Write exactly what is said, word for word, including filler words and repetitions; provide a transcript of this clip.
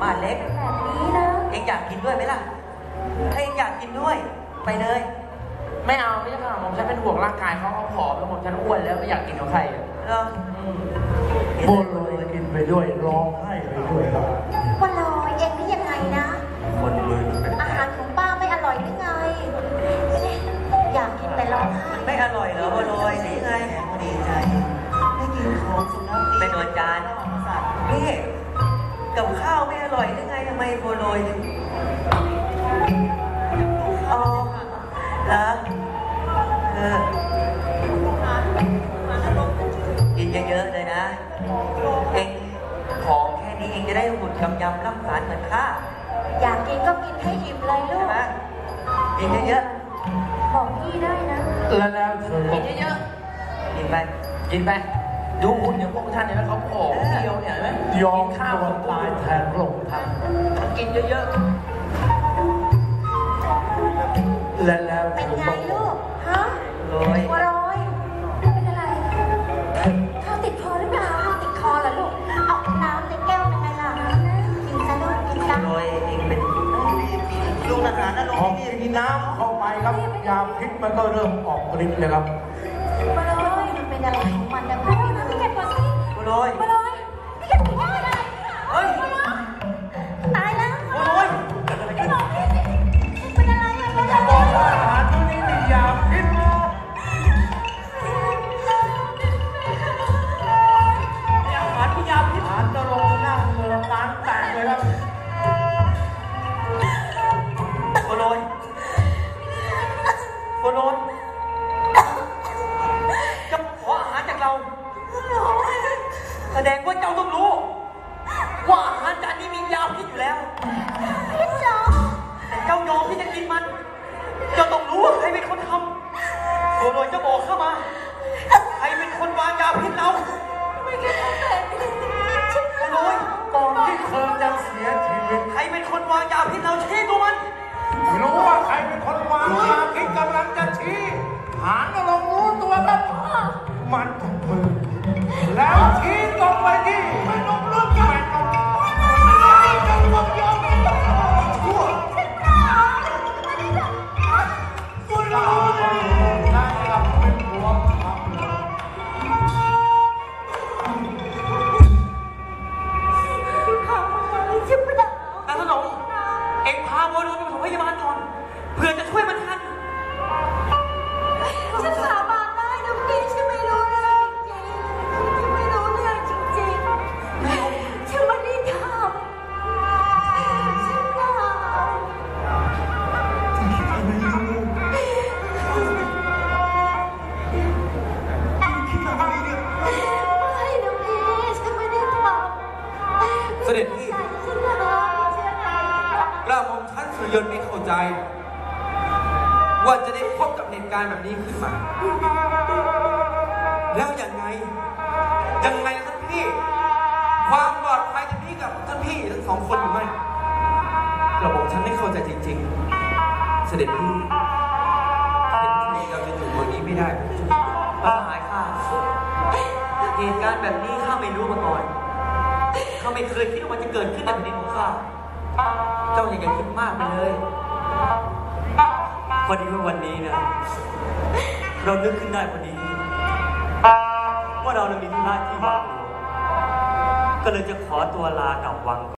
ม่านเล็กแบบนี้นะเองอยากกินด้วยไหมล่ะถ้าเองอยากกินด้วยไปเลยไม่เอาไม่ใช่ค่ะผมฉันเป็นห่วงร่างกายเขาเขาผอมแล้วผมฉันอ้วนแล้วไม่อยากกินกับใครเหรอโบโลยกินไปด้วยร้องไห้ไปด้วยครับว่าลอยเองนี่ยังไงนะคนมืออาหารของป้าไม่อร่อยหรือไงอยากกินแต่ร้องไห้ไม่อร่อยเหรอบัวลอยหรือไงดีใจได้กินของสุนัขเป็นหนวดจานนี่กับข้าวไม่อร่อยหรือไงทำไมบัวลอยถึงอ๋อแล้วเออกินเยอะๆเลยนะเองของแค่นี้เองจะได้หุ่นกำยำร่ำสารเหมือนข้าอยากกินก็กินให้อิ่มเลยลูกกินเยอะๆบอกพี่ได้นะแล้วแล้วเธอกินเยอะๆกินไปกินไปดูหุ่นอย่างพวกท่านเนี่ยเขาผอมเดียวเนี่ยไหมยอมข้าวตายแทนพระองค์ท่านกินเยอะๆและแล้วเป็นไงลูกฮะโรยบัวลอยเป็นอะไรข้าวติดคอหรือเปล่าข้าวติดคอเหรอลูกเอาน้ำในแก้วเป็นไงล่ะกินซะลูกกินซะโรยเองเป็นลูกอาหารนะลงที่นี่กินน้ำเข้าไปครับยาพิษมันก็เริ่มออกฤทธิ์เลยครับบัวลอยมันเป็นอะไรของมันนะพี่นะพี่แกบอกสิบัวลอยบัวลอยพี่แกบอกว่าอะไรเฮ้ยตายแล้วบัวลอยเป็นอะไรอ่ะบัวลอยบอกว่าอาหารตัวนี้มียาพิษอาหารที่ยาพิษอาหารจะลงหน้าเมืองร้านแตกเลยครับบัวลอยบัวลอยจะขออาหารจากเราแสดงว่าเจ้าต้องรู้ว่าอาหารจานนี้มียาพิษอยู่แล้วพิษเหรอแต่เจ้ายอมที่จะกินมันเจ้าต้องรู้ว่าใครเป็นคนทำบัวลอยจะบอกเข้ามาใครเป็นคนวางยาพิษเราไม่คิดว่าเป็นบัวลอยก่อนที่เธอจะเสียชีวิตใครเป็นคนวางยาพิษเราชี้ตัวมันรู้ว่าใครเป็นคนวางยาพิษกำลังจะชี้หางก็ลงรู้ตัวครับมันถูกมือแล้วชี้ตรงไปที่ไม่ลงลึกไม่ลงไม่ลงลงยอมชั่วสุดยอดได้ครับเป็นหัวครับชิบะด่าแต่สนองเอ็งพาบัวลอยไปปฐมพยาบาลก่อนเพื่อจะช่วยมันทันฉันสาบานได้นะพี่ฉันไม่รู้เรื่องจริงๆฉันไม่รู้เรื่องจริงๆฉันไม่ได้ทำฉันเปล่าไม่นะพี่ฉันไม่ได้ทำเสด็จพี่กล้าของท่านสุริยนต์ไม่เข้าใจว่าจะได้พบกับเหตุการณ์แบบนี้ขึ้นมาแล้วยังไงยังไงท่านพี่ความปลอดภัยจะมีกับท่านพี่ทั้งสองคนหรือไม่กระบอกฉันไม่เข้าใจจริงๆเสด็จพี่เห็นทีเราจะอยู่ตรงนี้ไม่ได้ป้าหายข้าเหตุการณ์แบบนี้ข้าไม่รู้มาก่อนข้าไม่เคยคิดว่ามันจะเกิดขึ้นในแผ่นดินของข้าเจ้าอย่าอย่าคิดมากไปเลยพอดีว่าวันนี้นะเรานึกขึ้นได้พอดีว่าเรามีธุระที่วังหลวงก็เลยจะขอตัวลากลับวัง